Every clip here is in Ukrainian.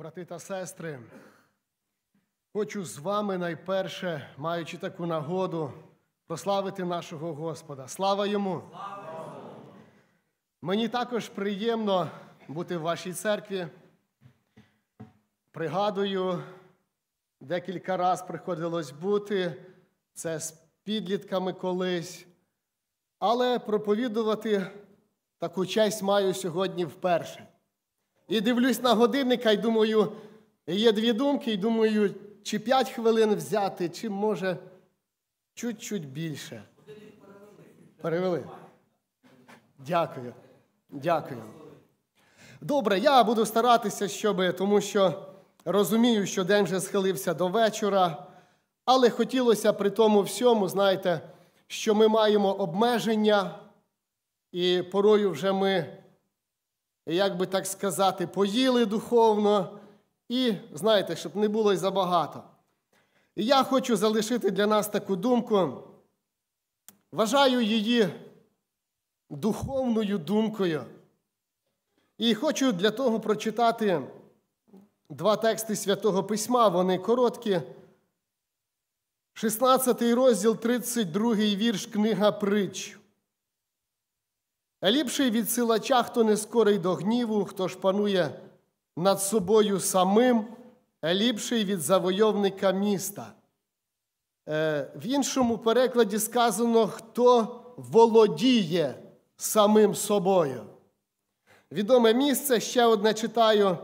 Брати та сестри, хочу з вами найперше, маючи таку нагоду, прославити нашого Господа. Слава Йому! Слава! Мені також приємно бути в вашій церкві. Пригадую, декілька разів приходилось бути, це з підлітками колись, але проповідувати таку честь маю сьогодні вперше. І дивлюсь на годинника і думаю, є дві думки, і думаю, чи 5 хвилин взяти, чи може чуть-чуть більше. Перевели. Дякую. Дякую. Добре, я буду старатися, тому що розумію, що день вже схилився до вечора, але хотілося при тому всьому, знаєте, що ми маємо обмеження, і порою вже ми, як би так сказати, поїли духовно, і, знаєте, щоб не було й забагато. І я хочу залишити для нас таку думку, вважаю її духовною думкою. І хочу для того прочитати 2 тексти Святого Письма, вони короткі. 16 розділ, 32 вірш, книга Притч. «Ліпший від силача, хто не скорий до гніву, хто ж панує над собою самим, ліпший від завойовника міста». В іншому перекладі сказано, хто володіє самим собою. Відоме місце, ще одне читаю,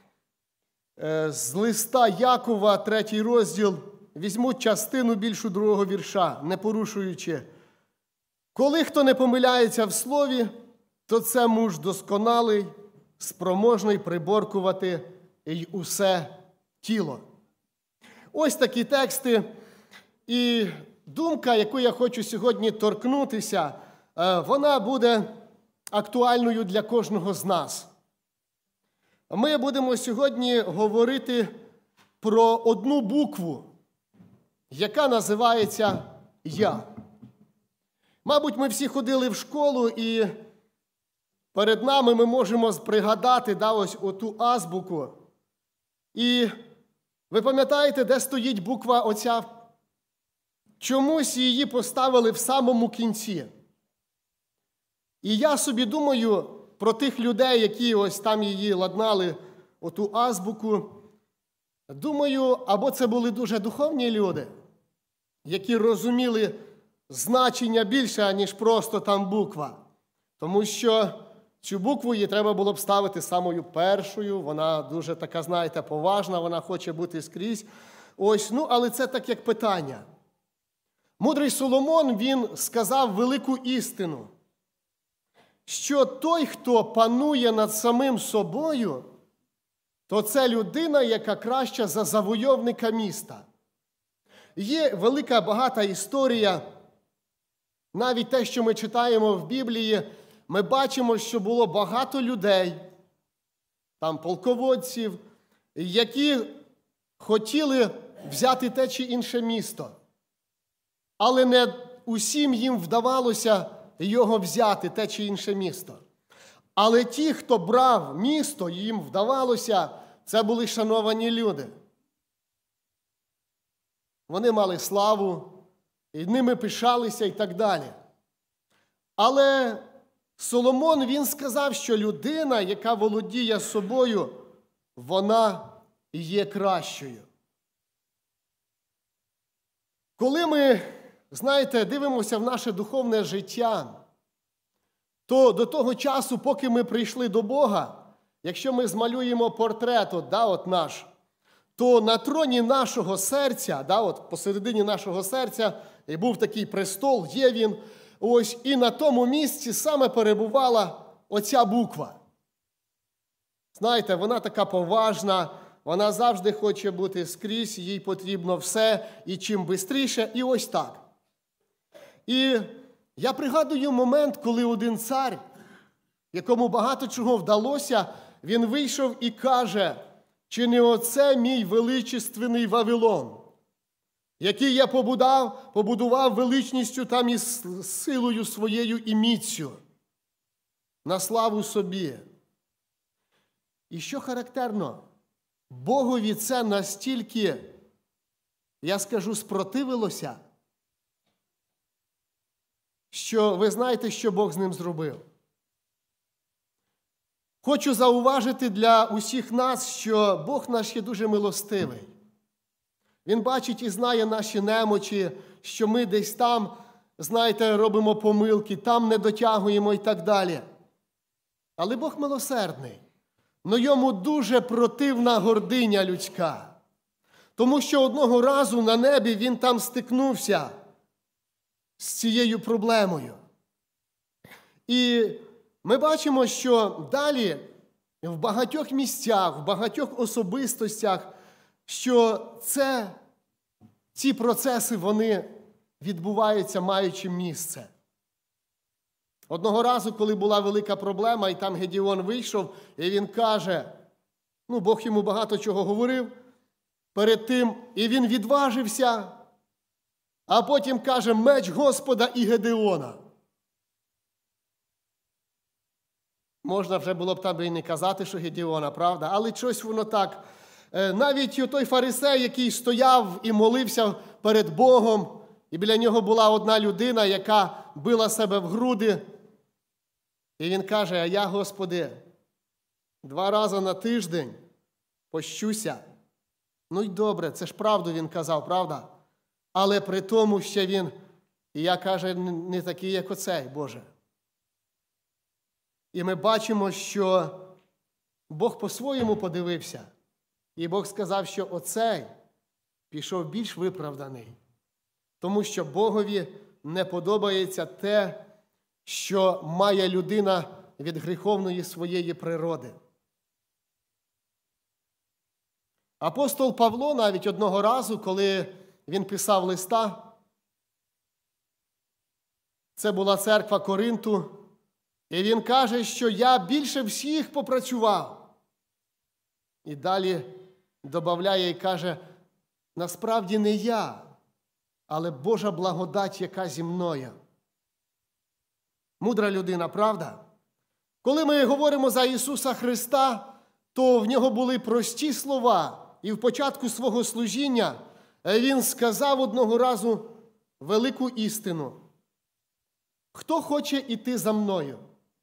з листа Якова, 3 розділ, візьму частину більшу 2 вірша, не порушуючи. «Коли хто не помиляється в слові, то це муж досконалий, спроможний приборкувати й усе тіло». Ось такі тексти. І думка, яку я хочу сьогодні торкнутися, вона буде актуальною для кожного з нас. Ми будемо сьогодні говорити про одну букву, яка називається «Я». Мабуть, ми всі ходили в школу, і перед нами ми можемо пригадати ось оту азбуку. І ви пам'ятаєте, де стоїть буква оця? Чомусь її поставили в самому кінці. І я собі думаю про тих людей, які ось там її ладнали, оту азбуку. Думаю, або це були дуже духовні люди, які розуміли значення більше, ніж просто там буква. Тому що цю букву її треба було б ставити самою першою, вона дуже така, знаєте, поважна, вона хоче бути скрізь. Ось, але це так, як питання. Мудрий Соломон, він сказав велику істину, що той, хто панує над самим собою, то це людина, яка краща за завойовника міста. Є велика багата історія, навіть те, що ми читаємо в Біблії, ми бачимо, що було багато людей, там полководців, які хотіли взяти те чи інше місто. Але не усім їм вдавалося його взяти, те чи інше місто. Але ті, хто брав місто, їм вдавалося, це були шановані люди. Вони мали славу, і ними пишалися і так далі. Але Соломон, він сказав, що людина, яка володіє собою, вона є кращою. Коли ми, знаєте, дивимося в наше духовне життя, то до того часу, поки ми прийшли до Бога, якщо ми змалюємо портрет от наш, то на троні нашого серця, посередині нашого серця, і був такий престол, є він, ось, і на тому місці саме перебувала оця буква. Знаєте, вона така поважна, вона завжди хоче бути скрізь, їй потрібно все, і чим швидше, і ось так. І я пригадую момент, коли один цар, якому багато чого вдалося, він вийшов і каже, чи не оце мій величественний Вавилон, який я побудував величністю там і силою своєю і міцю, на славу собі. І що характерно, Богові це настільки, я скажу, спротивилося, що ви знаєте, що Бог з ним зробив. Хочу зауважити для усіх нас, що Бог наш є дуже милостивий. Він бачить і знає наші немочі, що ми десь там, знаєте, робимо помилки, там не дотягуємо і так далі. Але Бог милосердний. Но йому дуже противна гординя людська. Тому що одного разу на небі він там стикнувся з цією проблемою. І ми бачимо, що далі в багатьох місцях, в багатьох особистостях, що ці процеси, вони відбуваються, маючи місце. Одного разу, коли була велика проблема, і там Гедеон вийшов, і він каже, Бог йому багато чого говорив перед тим, і він відважився, а потім каже, меч Господа і Гедеона. Можна вже було б там і не казати, що Гедеона, правда? Але щось воно так. Навіть той фарисей, який стояв і молився перед Богом, і біля нього була одна людина, яка била себе в груди, і він каже, а я, Господи, 2 рази на тиждень пощуся. Ну й добре, це ж правду він казав, правда? Але при тому ще він, і я, каже, не такий, як оцей, Боже. І ми бачимо, що Бог по-своєму подивився. І Бог сказав, що оцей пішов більш виправданий. Тому що Богові не подобається те, що має людина від гріховної своєї природи. Апостол Павло навіть одного разу, коли він писав листа, це була церква Коринту, і він каже, що я більше всіх попрацював. І далі добавляє і каже, насправді не я, але Божа благодать, яка зі мною. Мудра людина, правда? Коли ми говоримо за Ісуса Христа, то в нього були прості слова. І в початку свого служіння він сказав одного разу велику істину. Хто хоче іти за мною?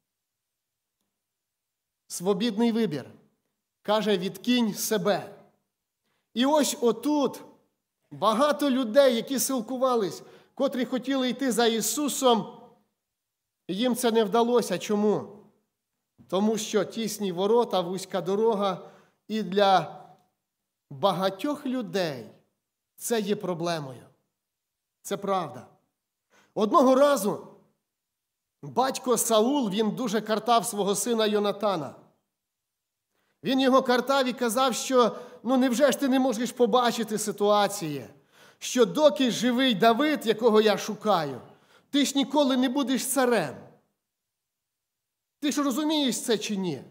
Свобідний вибір. Каже, відкинь себе. І ось отут багато людей, які силкувались, котрі хотіли йти за Ісусом, їм це не вдалося. Чому? Тому що тісні ворота, вузька дорога, і для багатьох людей це є проблемою. Це правда. Одного разу батько Саул, він дуже картав свого сина Йонатана. Він його картав і казав, що невже ж ти не можеш побачити ситуації, що доки живий Давид, якого я шукаю, ти ж ніколи не будеш царем. Ти ж розумієш це чи ні?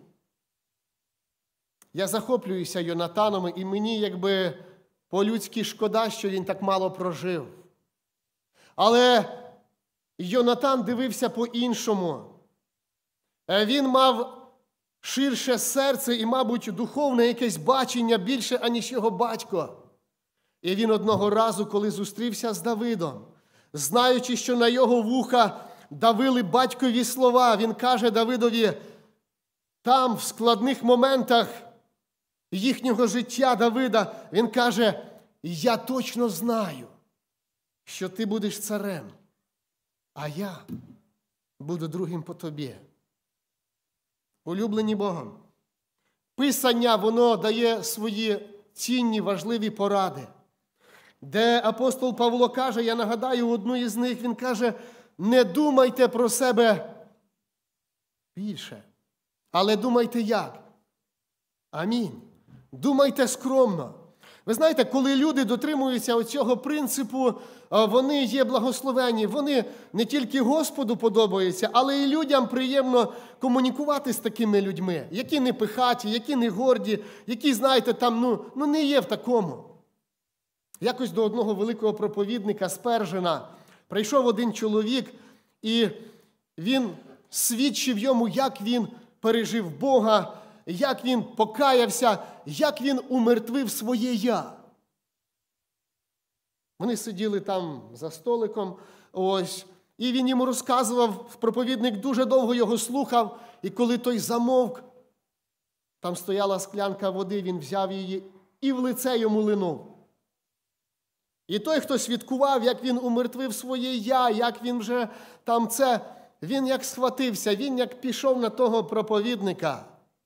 Я захоплююся Йонатаном, і мені якби по-людськи шкода, що він так мало прожив. Але Йонатан дивився по-іншому. Він мав ширше серце і, мабуть, духовне якесь бачення більше, аніж його батько. І він одного разу, коли зустрівся з Давидом, знаючи, що на його вуха давили батькові слова, він каже Давидові, там, в складних моментах їхнього життя Давида, він каже, я точно знаю, що ти будеш царем, а я буду другим по тобі. Улюблені Богом. Писання, воно дає свої цінні, важливі поради. Де апостол Павло каже, я нагадаю одну із них, він каже, не думайте про себе більше, але думайте як? Амінь. Думайте скромно. Ви знаєте, коли люди дотримуються оцього принципу, вони є благословені, вони не тільки Господу подобаються, але і людям приємно комунікувати з такими людьми, які не пихаті, які не горді, які, знаєте, там, не є в такому. Якось до одного великого проповідника Спержена прийшов один чоловік, і він свідчив йому, як він пережив Бога, як він покаявся, як він умертвив своє «я». Вони сиділи там за столиком, ось, і він йому розказував, проповідник дуже довго його слухав, і коли той замовк, там стояла склянка води, він взяв її і в лице йому линув. І той, хто свідкував, як він умертвив своє «я», як він вже там це, він як схватився, він як пішов на того проповідника.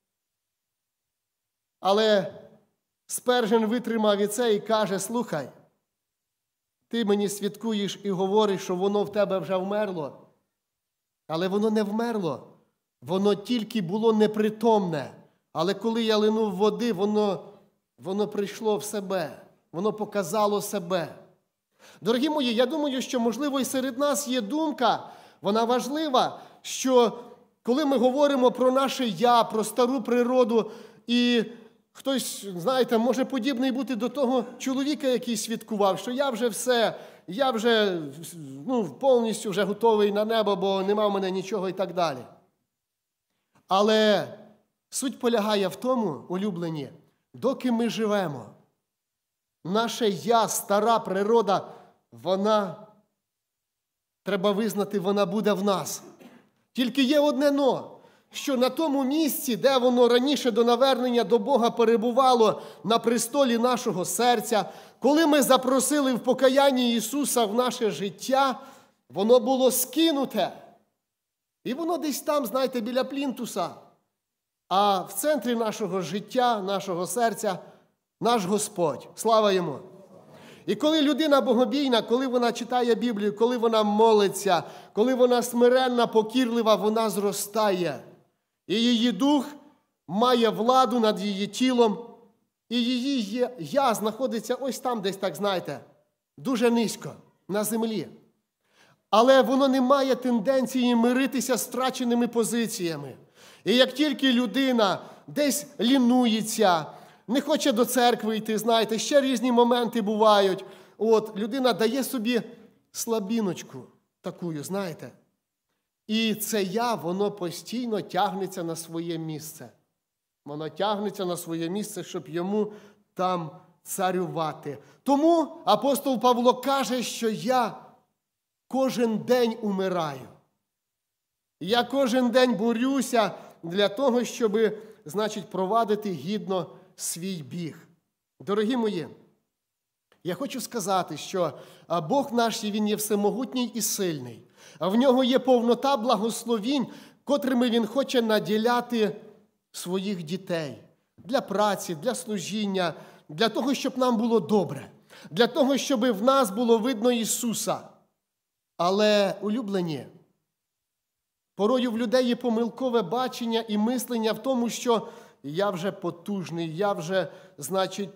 Але Спержен витримав і це і каже: слухай, ти мені свідкуєш і говориш, що воно в тебе вже вмерло. Але воно не вмерло. Воно тільки було непритомне. Але коли я линув води, воно прийшло в себе. Воно показало себе. Дорогі мої, я думаю, що, можливо, і серед нас є думка, вона важлива, що коли ми говоримо про наше «я», про стару природу, і хтось, знаєте, може подібний бути до того чоловіка, який свідкував, що я вже все, я вже повністю вже готовий на небо, бо нема в мене нічого і так далі. Але суть полягає в тому, улюблені, доки ми живемо, наше «я», стара природа, вона, треба визнати, вона буде в нас. Тільки є одне «но», що на тому місці, де воно раніше до навернення до Бога перебувало, на престолі нашого серця, коли ми запросили в покаянні Ісуса в наше життя, воно було скинуте. І воно десь там, знаєте, біля плінтуса. А в центрі нашого життя, нашого серця, наш Господь. Слава Йому! І коли людина богобійна, коли вона читає Біблію, коли вона молиться, коли вона смиренна, покірлива, вона зростає. І її дух має владу над її тілом, і її «я» знаходиться ось там десь, так знаєте, дуже низько, на землі. Але воно не має тенденції миритися з втраченими позиціями. І як тільки людина десь лінується, не хоче до церкви йти, знаєте, ще різні моменти бувають, людина дає собі слабіночку таку, знаєте. І це «я», воно постійно тягнеться на своє місце. Воно тягнеться на своє місце, щоб йому там царювати. Тому апостол Павло каже, що я кожен день умираю. Я кожен день борюся для того, щоб, значить, провадити гідно свій біг. Дорогі мої, я хочу сказати, що Бог наш, Він є всемогутній і сильний. В нього є повнота благословінь, котрими Він хоче наділяти своїх дітей. Для праці, для служіння, для того, щоб нам було добре. Для того, щоб в нас було видно Ісуса. Але, улюблені, порою в людей є помилкове бачення і мислення в тому, що я вже потужний, я вже, значить,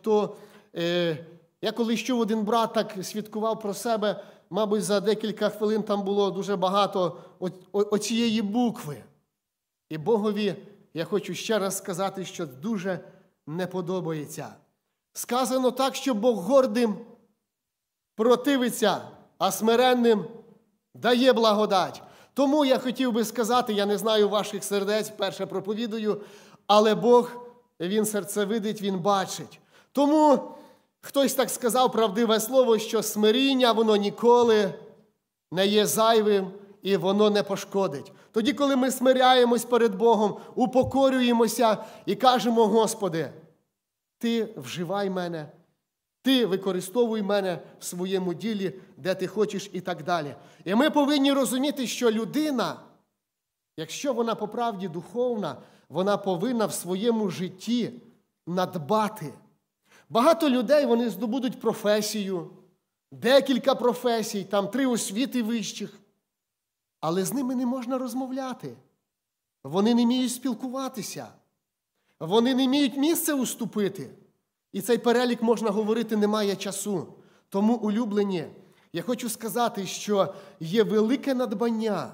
я колись чув, один брат так свідкував про себе, мабуть, за декілька хвилин там було дуже багато оцієї букви. І Богові я хочу ще раз сказати, що дуже не подобається. Сказано так, що Бог гордим противиться, а смиренним дає благодать. Тому я хотів би сказати, я не знаю ваших сердець, вперше проповідую, але Бог, Він серце видить, Він бачить. Тому хтось так сказав правдиве слово, що смиріння, воно ніколи не є зайвим і воно не пошкодить. Тоді, коли ми смиряємось перед Богом, упокорюємося і кажемо: Господи, Ти вживай мене, Ти використовуй мене в своєму ділі, де Ти хочеш і так далі. І ми повинні розуміти, що людина, якщо вона по правді духовна, вона повинна в своєму житті надбати. Багато людей, вони здобудуть професію, декілька професій, там 3 освіти вищих, але з ними не можна розмовляти. Вони не вміють спілкуватися. Вони не вміють місце уступити. І цей перелік, можна говорити, немає часу. Тому, улюблені, я хочу сказати, що є велике надбання,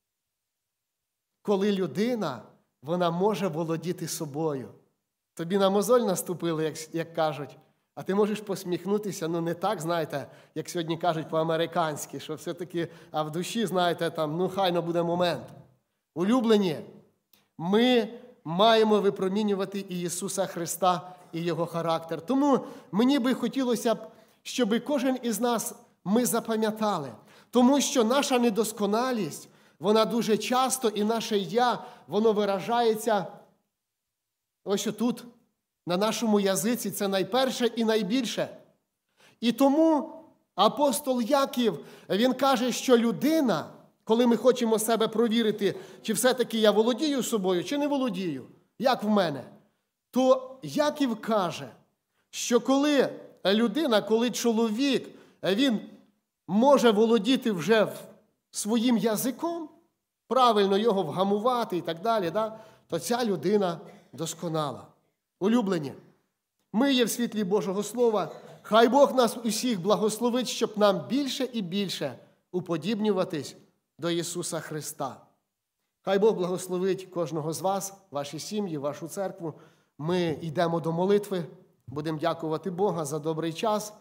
коли людина, вона може володіти собою. Тобі на мозоль наступили, як кажуть, а ти можеш посміхнутися, не так, знаєте, як сьогодні кажуть по-американськи, що все-таки, а в душі, знаєте, там, хайно буде момент. Улюблені, ми маємо випромінювати і Ісуса Христа, і Його характер. Тому мені би хотілося б, щоб кожен із нас ми запам'ятали. Тому що наша недосконалість, вона дуже часто, і наше «я», воно виражається ось отут, на нашому язиці, це найперше і найбільше. І тому апостол Яків, він каже, що людина, коли ми хочемо себе провірити, чи все-таки я володію собою, чи не володію, як в мене, то Яків каже, що коли людина, коли чоловік, він може володіти вже своїм язиком, правильно його вгамувати і так далі, то ця людина досконала. Улюблені, ми є в світлі Божого Слова. Хай Бог нас усіх благословить, щоб нам більше і більше уподібнюватись до Ісуса Христа. Хай Бог благословить кожного з вас, ваші сім'ї, вашу церкву. Ми йдемо до молитви, будемо дякувати Бога за добрий час,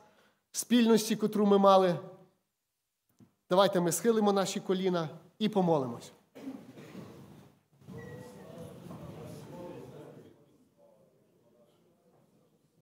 спільності, котру ми мали. Давайте ми схилимо наші коліна і помолимось.